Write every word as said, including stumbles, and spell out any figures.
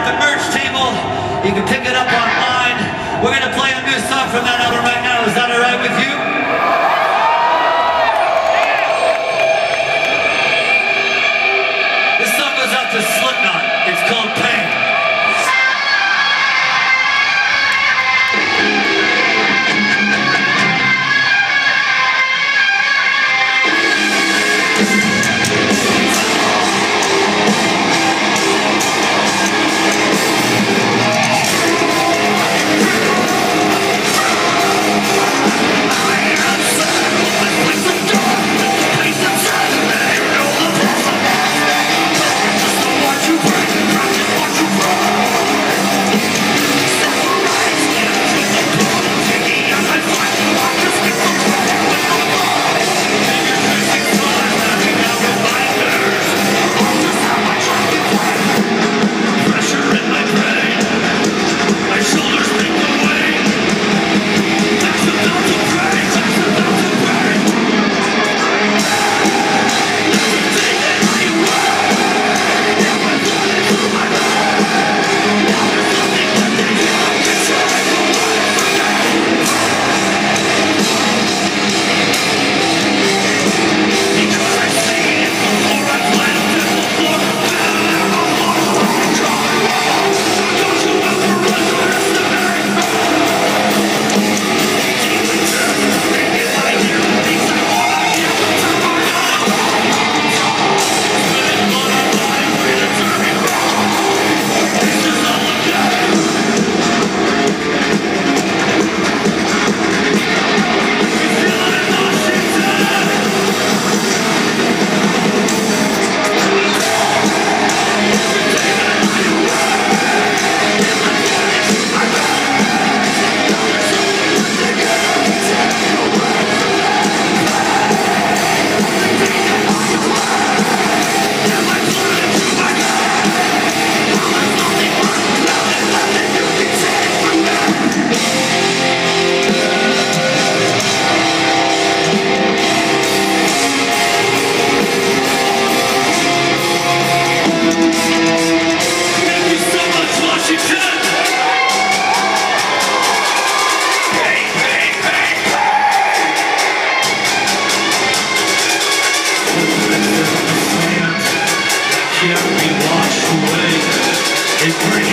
the merch table. You can pick it up online. We're going to play a new song from that album right now. Is that all right with you? This song goes out to Slipknot. It's called Pain. Can't be washed away. It brings